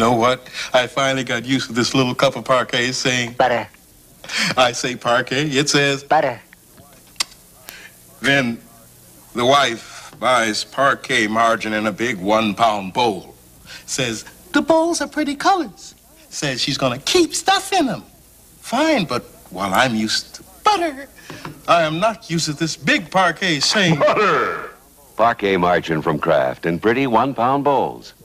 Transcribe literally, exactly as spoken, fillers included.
know what? I finally got used to this little cup of Parkay saying... Butter. I say Parkay, it says... Butter. Then the wife buys Parkay margarine in a big one-pound bowl. Says, the bowls are pretty colors. Says she's gonna keep stuff in them. Fine, but while I'm used to butter, I am not used to this big Parkay saying... Butter! Parkay margarine from Kraft in pretty one-pound bowls.